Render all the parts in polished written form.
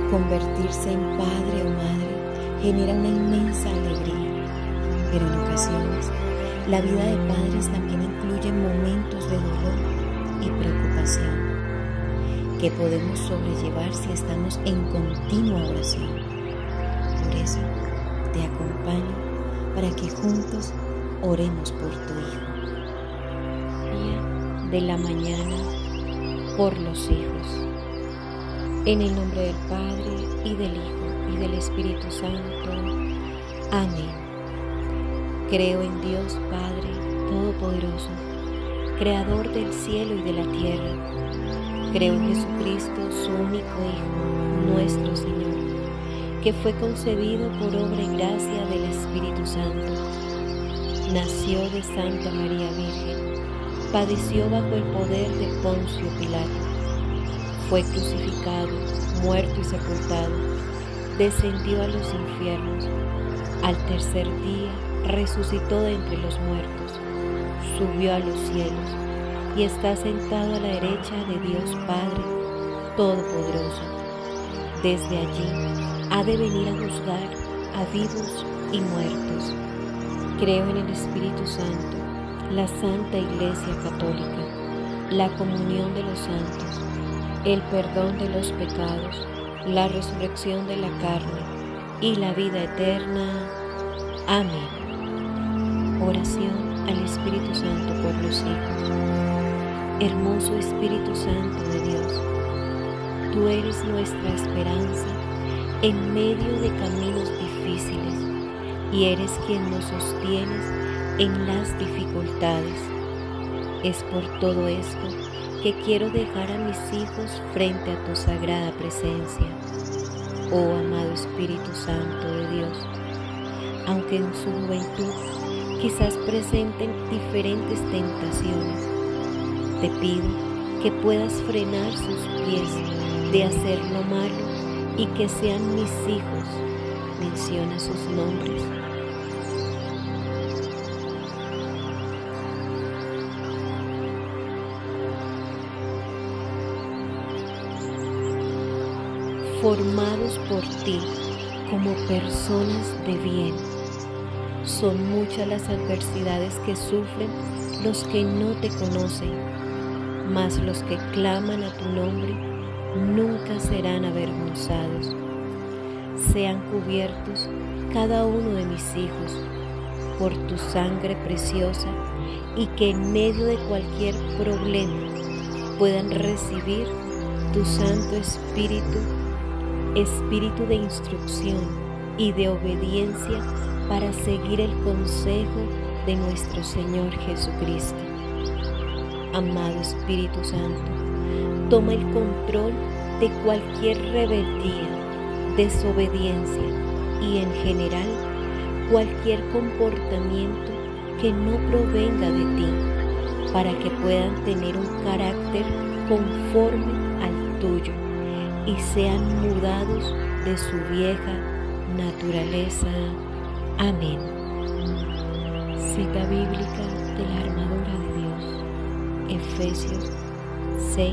Convertirse en padre o madre genera una inmensa alegría, pero en ocasiones la vida de padres también incluye momentos de dolor y preocupación que podemos sobrellevar si estamos en continua oración. Por eso te acompaño para que juntos oremos por tu hijo. Día de la mañana por los hijos. En el nombre del Padre, y del Hijo, y del Espíritu Santo. Amén. Creo en Dios Padre Todopoderoso, Creador del cielo y de la tierra. Creo en Jesucristo, su único Hijo, nuestro Señor, que fue concebido por obra y gracia del Espíritu Santo. Nació de Santa María Virgen, padeció bajo el poder de Poncio Pilato, fue crucificado, muerto y sepultado, descendió a los infiernos, al tercer día resucitó de entre los muertos, subió a los cielos y está sentado a la derecha de Dios Padre Todopoderoso. Desde allí ha de venir a juzgar a vivos y muertos. Creo en el Espíritu Santo, la Santa Iglesia Católica, la comunión de los santos, el perdón de los pecados, la resurrección de la carne y la vida eterna. Amén. Oración al Espíritu Santo por los hijos. Hermoso Espíritu Santo de Dios, tú eres nuestra esperanza en medio de caminos difíciles y eres quien nos sostienes en las dificultades. Es por todo esto que quiero dejar a mis hijos frente a tu sagrada presencia, oh amado Espíritu Santo de Dios. Aunque en su juventud quizás presenten diferentes tentaciones, te pido que puedas frenar sus pies de hacer lo malo y que sean mis hijos. Menciona sus nombres. Formados por ti como personas de bien. Son muchas las adversidades que sufren los que no te conocen, mas los que claman a tu nombre nunca serán avergonzados. Sean cubiertos cada uno de mis hijos por tu sangre preciosa y que en medio de cualquier problema puedan recibir tu Santo Espíritu, Espíritu de instrucción y de obediencia para seguir el consejo de nuestro Señor Jesucristo. Amado Espíritu Santo, toma el control de cualquier rebeldía, desobediencia y en general cualquier comportamiento que no provenga de ti, para que puedan tener un carácter conforme al tuyo y sean mudados de su vieja naturaleza. Amén. Cita bíblica de la armadura de Dios, Efesios 6,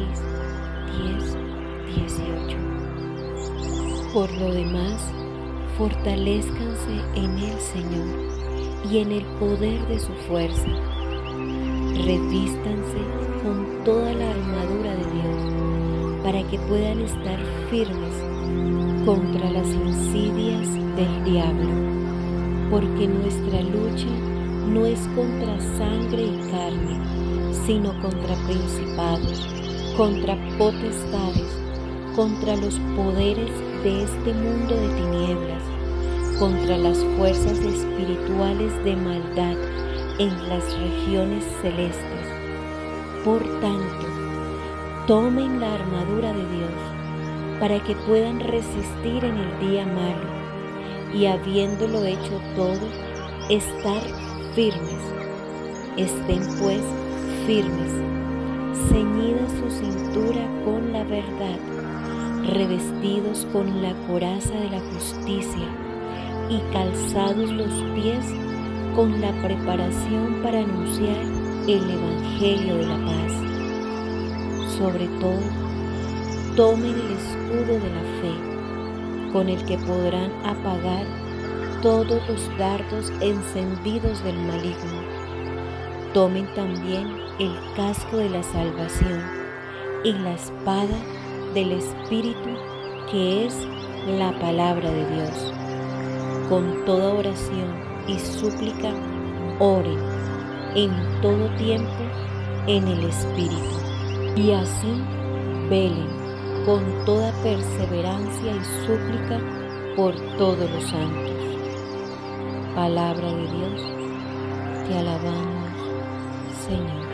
10, 18. Por lo demás, fortalézcanse en el Señor y en el poder de su fuerza. Revístanse con toda la armadura de Dios para que puedan estar firmes contra las insidias del diablo, porque nuestra lucha no es contra sangre y carne, sino contra principados, contra potestades, contra los poderes de este mundo de tinieblas, contra las fuerzas espirituales de maldad en las regiones celestes. Por tanto, tomen la armadura de Dios para que puedan resistir en el día malo y, habiéndolo hecho todo, estar firmes. Estén pues firmes, ceñida su cintura con la verdad, revestidos con la coraza de la justicia y calzados los pies con la preparación para anunciar el Evangelio de la paz. Sobre todo, tomen el escudo de la fe con el que podrán apagar todos los dardos encendidos del maligno. Tomen también el casco de la salvación y la espada del Espíritu, que es la palabra de Dios. Con toda oración y súplica, oren en todo tiempo en el Espíritu, y así velen con toda perseverancia y súplica por todos los santos. Palabra de Dios, te alabamos, Señor.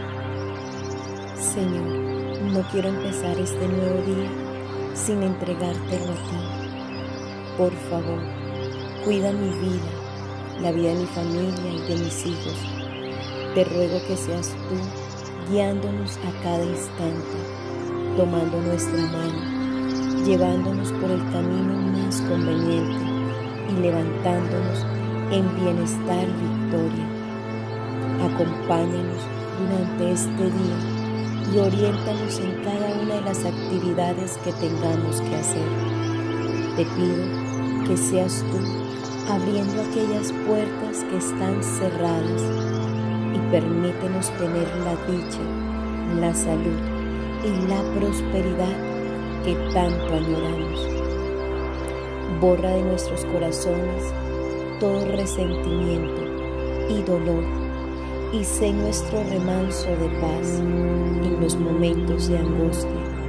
Señor, no quiero empezar este nuevo día sin entregártelo a ti. Por favor, cuida mi vida, la vida de mi familia y de mis hijos. Te ruego que seas tú guiándonos a cada instante, tomando nuestra mano, llevándonos por el camino más conveniente y levantándonos en bienestar y victoria. Acompáñanos durante este día y oriéntanos en cada una de las actividades que tengamos que hacer. Te pido que seas tú abriendo aquellas puertas que están cerradas y permítenos tener la dicha, la salud y la prosperidad que tanto añoramos. Borra de nuestros corazones todo resentimiento y dolor, y sé nuestro remanso de paz en los momentos de angustia.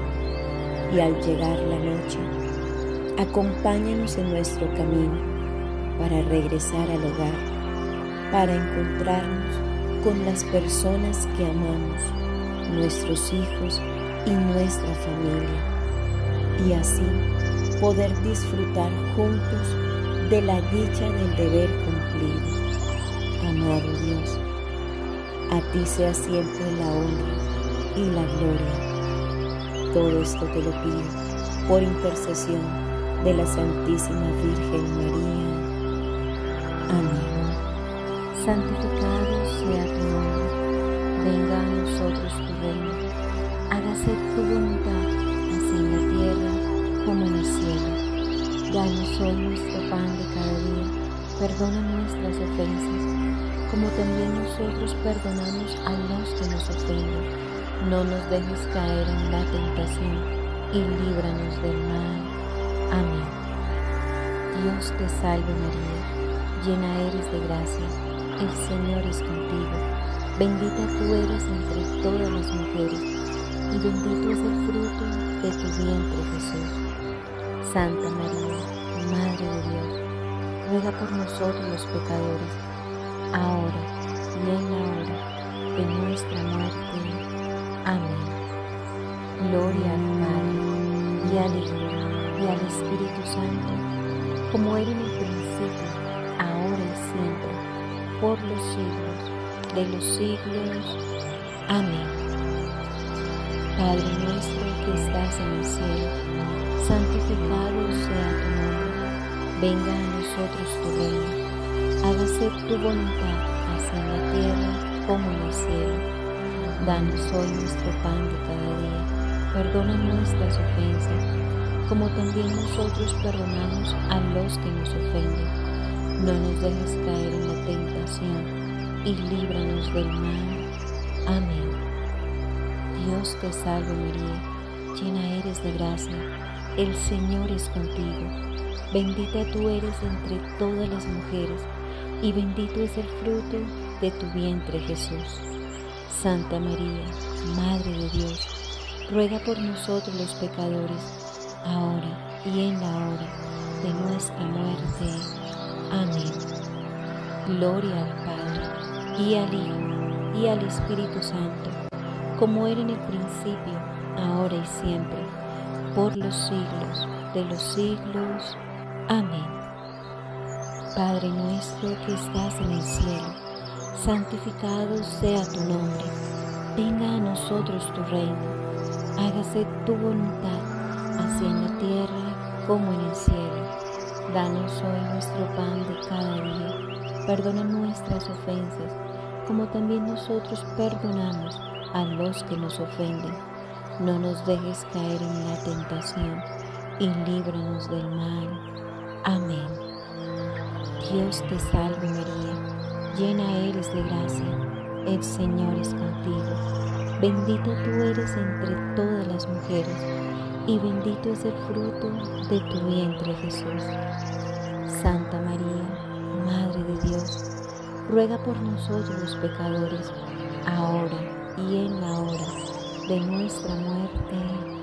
Y al llegar la noche, acompáñanos en nuestro camino para regresar al hogar, para encontrarnos con las personas que amamos, nuestros hijos y nuestra familia, y así poder disfrutar juntos de la dicha del deber cumplido. Amado Dios, a ti sea siempre la honra y la gloria. Todo esto te lo pido por intercesión de la Santísima Virgen María. Amén. Santificado sea tu nombre, venga a nosotros tu reino, hágase tu voluntad, así en la tierra como en el cielo. Danos hoy nuestro pan de cada día, perdona nuestras ofensas, como también nosotros perdonamos a los que nos ofenden. No nos dejes caer en la tentación y líbranos del mal. Amén. Dios te salve María, llena eres de gracia, el Señor es contigo. Bendita tú eres entre todas las mujeres, y bendito es el fruto de tu vientre, Jesús. Santa María, Madre de Dios, ruega por nosotros los pecadores, ahora y en la hora de nuestra muerte. Amén. Gloria al Padre, y al Hijo, y al Espíritu Santo, como era en el principio, ahora y siempre, por los siglos de los siglos. Amén. Padre nuestro que estás en el cielo, santificado sea tu nombre. Venga a nosotros tu reino. Hágase tu voluntad, así en la tierra como en el cielo. Danos hoy nuestro pan de cada día. Perdona nuestras ofensas, como también nosotros perdonamos a los que nos ofenden. No nos dejes caer en la tentación y líbranos del mal. Amén. Dios te salve María, llena eres de gracia, el Señor es contigo. Bendita tú eres entre todas las mujeres, y bendito es el fruto de tu vientre, Jesús. Santa María, Madre de Dios, ruega por nosotros los pecadores, ahora y en la hora de nuestra muerte. Amén. Gloria al Padre, y al Hijo, y al Espíritu Santo, como era en el principio, ahora y siempre, por los siglos de los siglos. Amén. Padre nuestro que estás en el cielo, santificado sea tu nombre. Venga a nosotros tu reino. Hágase tu voluntad, así en la tierra como en el cielo. Danos hoy nuestro pan de cada día. Perdona nuestras ofensas, como también nosotros perdonamos a los que nos ofenden. No nos dejes caer en la tentación y líbranos del mal. Amén. Dios te salve María, llena eres de gracia, el Señor es contigo. Bendita tú eres entre todas las mujeres, y bendito es el fruto de tu vientre Jesús. Santa María, Madre de Dios, ruega por nosotros los pecadores, ahora y en la hora de nuestra muerte.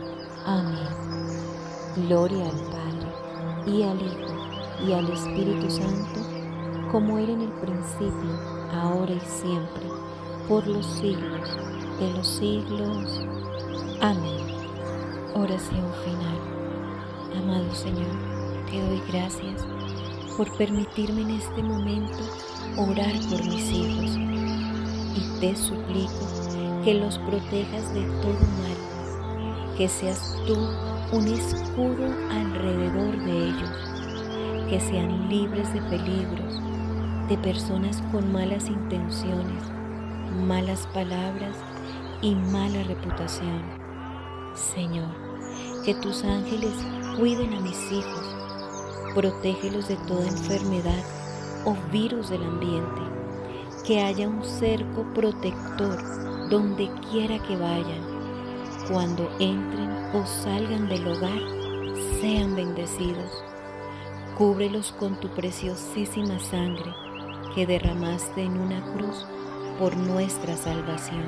Amén. Gloria al Padre, y al Hijo, y al Espíritu Santo, como era en el principio, ahora y siempre, por los siglos de los siglos. Amén. Oración final. Amado Señor, te doy gracias por permitirme en este momento orar por mis hijos, y te suplico que los protejas de todo mal, que seas tú un escudo alrededor de ellos, que sean libres de peligros, de personas con malas intenciones, malas palabras y mala reputación. Señor, que tus ángeles cuiden a mis hijos, protégelos de toda enfermedad o virus del ambiente, que haya un cerco protector donde quiera que vayan, cuando entren o salgan del hogar, sean bendecidos. Cúbrelos con tu preciosísima sangre que derramaste en una cruz por nuestra salvación.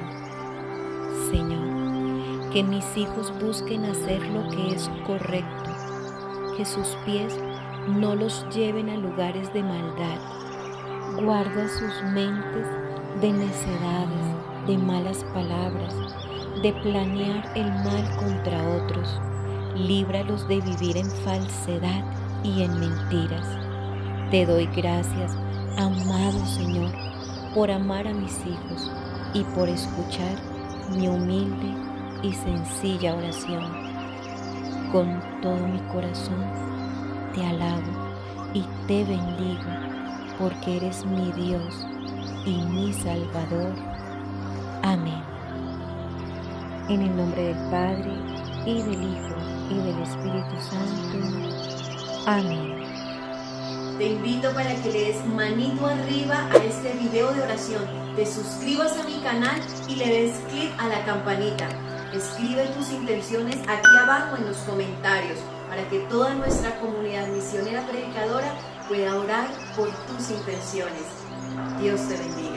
Señor, que mis hijos busquen hacer lo que es correcto, que sus pies no los lleven a lugares de maldad. Guarda sus mentes de necedades, de malas palabras, de planear el mal contra otros. Líbralos de vivir en falsedad y en mentiras. Te doy gracias, amado Señor, por amar a mis hijos y por escuchar mi humilde y sencilla oración. Con todo mi corazón te alabo y te bendigo, porque eres mi Dios y mi Salvador. Amén. En el nombre del Padre, y del Hijo, y del Espíritu Santo. Amén. Te invito para que le des manito arriba a este video de oración, te suscribas a mi canal y le des clic a la campanita. Escribe tus intenciones aquí abajo en los comentarios para que toda nuestra comunidad misionera predicadora pueda orar por tus intenciones. Dios te bendiga.